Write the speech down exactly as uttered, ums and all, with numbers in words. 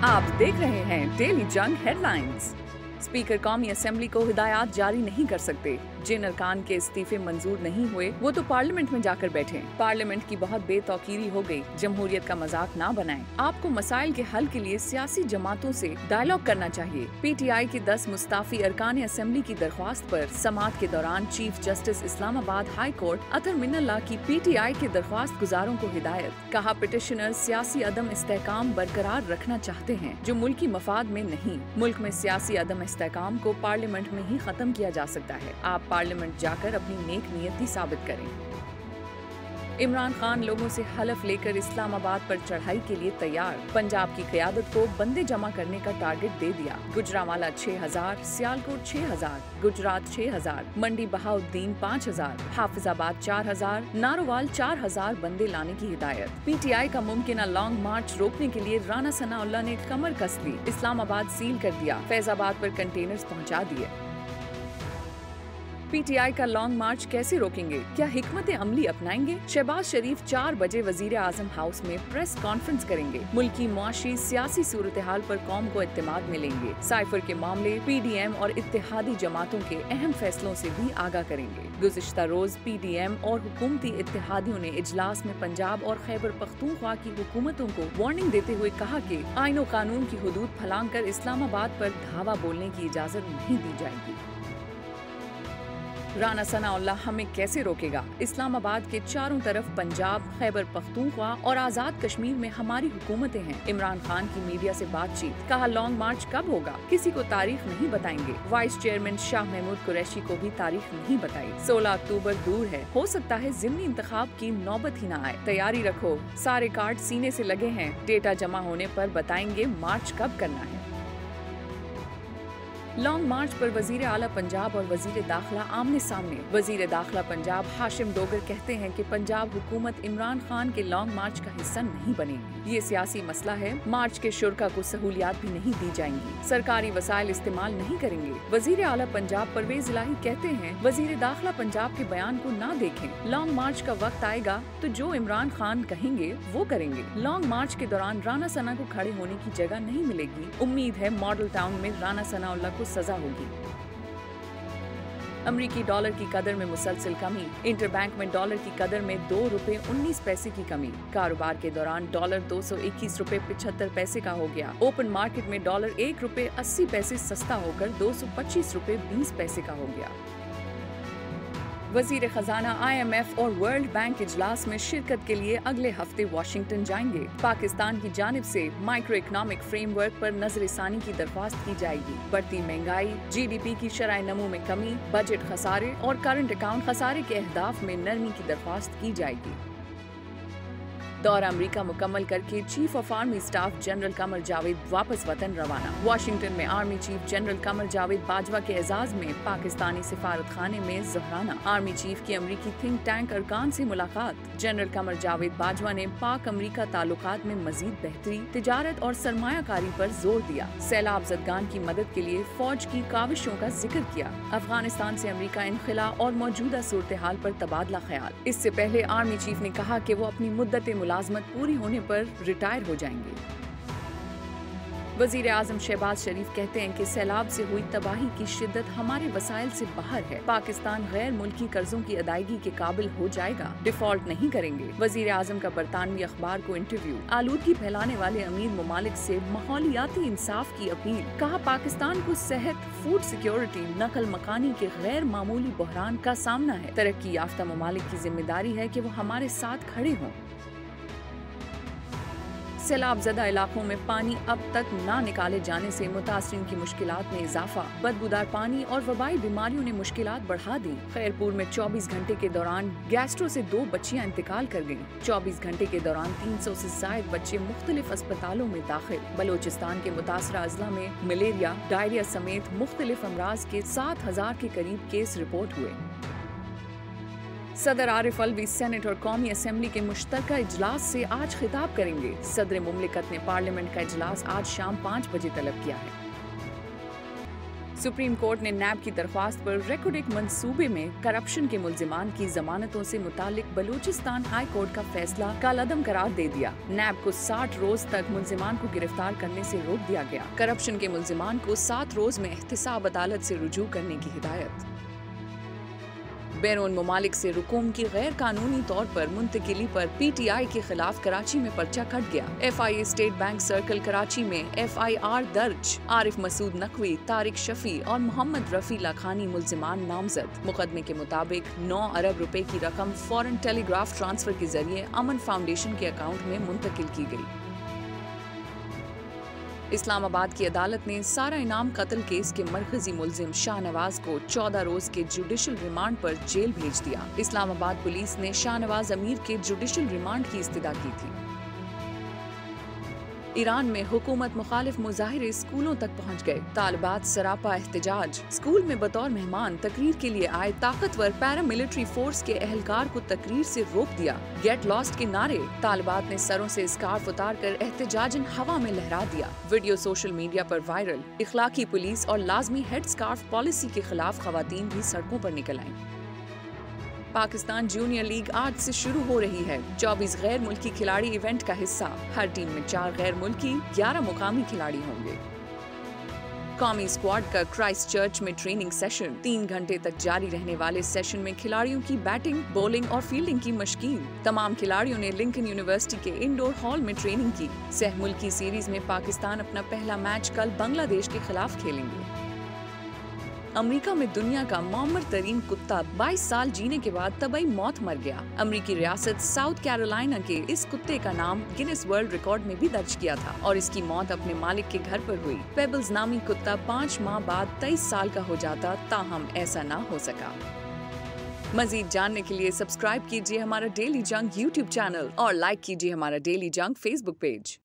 आप देख रहे हैं डेली जंग हेडलाइंस। स्पीकर कौमी असेंबली को हिदायत जारी नहीं कर सकते। जिन अरकान के इस्तीफे मंजूर नहीं हुए वो तो पार्लियामेंट में जाकर बैठे। पार्लियामेंट की बहुत बेतौकीरी हो गई। जमहूरियत का मजाक ना बनाएं। आपको मसाइल के हल के लिए सियासी जमातों से डायलॉग करना चाहिए। पीटीआई के दस मुस्ताफी अरकान असेंबली की दरख्वास्त पर समाअत के दौरान chief justice Islamabad high court Athar Minallah की पीटीआई के दरख्वास्त गुजारों को हिदायत। कहा पिटिशनर सियासी अदम इस्तेहकाम बरकरार रखना चाहते हैं जो मुल्की मफाद में नहीं। मुल्क में सियासी अदम इस्तेहकाम को पार्लियामेंट में ही खत्म किया जा सकता है। आप पार्लियामेंट जाकर अपनी नेक नियति साबित करें। इमरान खान लोगों से हलफ लेकर इस्लामाबाद पर चढ़ाई के लिए तैयार। पंजाब की क़यादत को बंदे जमा करने का टारगेट दे दिया। गुजरांवाला छह हजार, सियालकोट छह हजार, गुजरात छह हजार, मंडी बहाउद्दीन पाँच हजार, हाफिजाबाद चार हजार, नारोवाल चार हजार बंदे लाने की हिदायत। पीटीआई का मुमकिन लॉन्ग मार्च रोकने के लिए राना सनाउल्लाह ने कमर कस ली। इस्लामाबाद सील कर दिया। फैजाबाद पर कंटेनर्स पहुँचा दिए। पीटीआई का लॉन्ग मार्च कैसे रोकेंगे? क्या हिकमत अमली अपनाएंगे? शहबाज शरीफ चार बजे वजीर आजम हाउस में प्रेस कॉन्फ्रेंस करेंगे। मुल्की मुआशी सियासी सूरत हाल पर कौम को इत्तेमाद में लेंगे। साइफर के मामले, पीडीएम और इत्तेहादी जमातों के अहम फैसलों से भी आगाह करेंगे। गुज़िश्ता रोज पीडीएम और हुकूमती इत्तेहादियों ने इजलास में पंजाब और खैबर पख्तूनख्वा की हुकूमतों को वार्निंग देते हुए कहा कि आईन और कानून की हुदूद फलांग कर इस्लामाबाद पर धावा बोलने की इजाजत नहीं दी जाएगी। राना सनाउल्लाह हमें कैसे रोकेगा? इस्लामाबाद के चारों तरफ पंजाब, खैबर पख्तूनख्वा और आजाद कश्मीर में हमारी हुकूमतें हैं। इमरान खान की मीडिया से बातचीत। कहा लॉन्ग मार्च कब होगा? किसी को तारीख नहीं बताएंगे। वाइस चेयरमैन शाह महमूद कुरैशी को भी तारीख नहीं बताई। सोलह अक्टूबर दूर है, हो सकता है जिमनी इंतखाब की नौबत ही न आए। तैयारी रखो, सारे कार्ड सीने से लगे हैं। डेटा जमा होने पर बताएंगे मार्च कब करना है। लॉन्ग मार्च पर वजीर आला पंजाब और वजीर दाखिला आमने सामने। वजीर दाखिला पंजाब हाशिम डोगर कहते हैं कि पंजाब हुकूमत इमरान खान के लॉन्ग मार्च का हिस्सा नहीं बनेगी। ये सियासी मसला है। मार्च के शुरा को सहूलियात भी नहीं दी जाएंगी। सरकारी वसाइल इस्तेमाल नहीं करेंगे। वजीर आला पंजाब परवेज इलाही कहते हैं वजीर दाखिला पंजाब के बयान को ना देखें। लॉन्ग मार्च का वक्त आएगा तो जो इमरान खान कहेंगे वो करेंगे। लॉन्ग मार्च के दौरान राना सना को खड़े होने की जगह नहीं मिलेगी। उम्मीद है मॉडल टाउन में राना सनाउल्लाह को सजा होगी। अमरीकी डॉलर की कदर में मुसलसल कमी। इंटरबैंक में डॉलर की कदर में दो रुपए उन्नीस पैसे की कमी। कारोबार के दौरान डॉलर दो सौ इक्कीस रुपए पिछहत्तर पैसे का हो गया। ओपन मार्केट में डॉलर एक रुपए अस्सी पैसे सस्ता होकर दो सौ पच्चीस रुपए बीस पैसे का हो गया। वजीर खजाना आईएमएफ और वर्ल्ड बैंक इजलास में शिरकत के लिए अगले हफ्ते वाशिंगटन जाएंगे। पाकिस्तान की जानिब से माइक्रो इकोनॉमिक फ्रेमवर्क पर नजरसानी की दरख्वास्त की जाएगी। बढ़ती महंगाई, जीडीपी की शरह नमू में कमी, बजट खसारे और करंट अकाउंट खसारे के अहदाफ में नरमी की दरख्वास्त की जाएगी। दौरा अमरीका मुकम्मल करके chief of army staff general Qamar Javed वापस वतन रवाना। वाशिंगटन में army chief general Qamar Javed Bajwa के एजाज में पाकिस्तानी सिफारत खाने में जहराना। आर्मी चीफ की अमरीकी थिंक टैंक अरकान से मुलाकात। जनरल कमर जावेद बाजवा ने पाक अमरीका ताल्लुकात में मजीद बेहतरी, तिजारत और सरमायाकारी पर जोर दिया। सैलाब ज़दगान की मदद के लिए फौज की काविशों का जिक्र किया। अफगानिस्तान से अमरीका इनखिला और मौजूदा सूरत हाल पर तबादला ख्याल। इससे पहले आर्मी चीफ ने कहा कि वो अपनी मुद्दत मुलाजमत पूरी होने पर रिटायर हो जाएंगे। वजीर आजम शहबाज शरीफ कहते हैं कि सैलाब से हुई तबाही की शिद्दत हमारे वसाइल से बाहर है। पाकिस्तान गैर मुल्की कर्जों की अदायगी के काबिल हो जाएगा। डिफॉल्ट नहीं करेंगे। वजीर आजम का बरतानवी अखबार को इंटरव्यू। आलूदगी फैलाने वाले अमीर ममालिक से माहौलियाती इंसाफ की अपील। कहा पाकिस्तान को सेहत, फूड सिक्योरिटी, नकल मकानी के गैर मामूली बहरान का सामना है। तरक्की याफ्ता ममालिक की जिम्मेदारी है कि वो हमारे साथ खड़े हों। सैलाब ज़दा इलाकों में पानी अब तक ना निकाले जाने से मुतासरीन की मुश्किलात में इजाफा। बदबूदार पानी और वबाई बीमारियों ने मुश्किलात बढ़ा दी। खैरपुर में चौबीस घंटे के दौरान गैस्ट्रो से दो बच्चियां इंतकाल कर गईं। चौबीस घंटे के दौरान तीन सौ से ज्यादा बच्चे मुख्तलिफ अस्पतालों में दाखिल। बलोचिस्तान के मुतासरा अजला में मलेरिया, डायरिया समेत मुख्तलिफ अमराज के सात हजार के करीब केस रिपोर्ट हुए। सदर आरिफ अलवी सेनेट और कौमी असेंबली के मुश्तरका इजलास से आज खिताब करेंगे। सदर मुमलिकत ने पार्लियामेंट का इजलास आज शाम पाँच बजे तलब किया है। सुप्रीम कोर्ट ने नैब की दरख्वास्त पर रेकॉर्ड एक मंसूबे में करप्शन के मुल्जिमान की जमानतों से मुतालिक बलूचिस्तान हाई कोर्ट का फैसला कालअदम करार दे दिया। नैब को साठ रोज तक मुल्जिमान को गिरफ्तार करने से रोक दिया गया। करप्शन के मुल्जिमान को सात रोज में एहतिसाब अदालत से रुजू करने की हिदायत। बैरून ममालिक से रुकूम की गैर कानूनी तौर पर मुंतकिली पर पी टी आई के खिलाफ कराची में पर्चा कट गया। F I A state bank circle Karachi में एफ आई आर दर्ज। आरिफ मसूद नकवी, तारिक शफी और मोहम्मद रफी लाखानी मुल्जिमान नामजद। मुकदमे के मुताबिक नौ अरब रुपए की रकम फॉरेन टेलीग्राफ ट्रांसफर के जरिए अमन फाउंडेशन के अकाउंट में मुंतकिल की गई। इस्लामाबाद की अदालत ने सारा इनाम कत्ल केस के मरकजी मुल्जिम शाहनवाज को चौदह रोज के जुडिशल रिमांड पर जेल भेज दिया। इस्लामाबाद पुलिस ने शाहनवाज अमीर के जुडिशल रिमांड की इस्तदा की थी। ईरान में हुकूमत मुखालिफ मुजाहिरे स्कूलों तक पहुंच गए। तालिबात सरापा एहतजाज। स्कूल में बतौर मेहमान तकरीर के लिए आए ताकतवर पैरामिलिट्री फोर्स के एहलकार को तकरीर से रोक दिया। गेट लॉस्ट के नारे। तालिबात ने सरों से स्कार्फ उतार कर एहतजाजन हवा में लहरा दिया। वीडियो सोशल मीडिया पर वायरल। इखलाकी पुलिस और लाजमी हेड स्कार्फ पॉलिसी के खिलाफ खवातीन भी सड़कों पर निकल आईं। पाकिस्तान जूनियर लीग आज से शुरू हो रही है। चौबीस गैर मुल्की खिलाड़ी इवेंट का हिस्सा। हर टीम में चार गैर मुल्की, ग्यारह मुकामी खिलाड़ी होंगे। कौमी स्क्वाड का क्राइस्ट चर्च में ट्रेनिंग सेशन। तीन घंटे तक जारी रहने वाले सेशन में खिलाड़ियों की बैटिंग, बॉलिंग और फील्डिंग की मशकीन। तमाम खिलाड़ियों ने लिंकन यूनिवर्सिटी के इंडोर हॉल में ट्रेनिंग की। सह मुल्की सीरीज में पाकिस्तान अपना पहला मैच कल बांग्लादेश के खिलाफ खेलेंगे। अमेरिका में दुनिया का मौमर तरीन कुत्ता बाईस साल जीने के बाद तबई मौत मर गया। अमेरिकी रियासत साउथ कैरोलिना के इस कुत्ते का नाम गिनेस वर्ल्ड रिकॉर्ड में भी दर्ज किया था और इसकी मौत अपने मालिक के घर पर हुई। पेबल्स नामी कुत्ता पाँच माह बाद तेईस साल का हो जाता, ताहम ऐसा ना हो सका। मजीद जानने के लिए सब्सक्राइब कीजिए हमारा डेली जंक यूट्यूब चैनल और लाइक कीजिए हमारा डेली जंक फेसबुक पेज।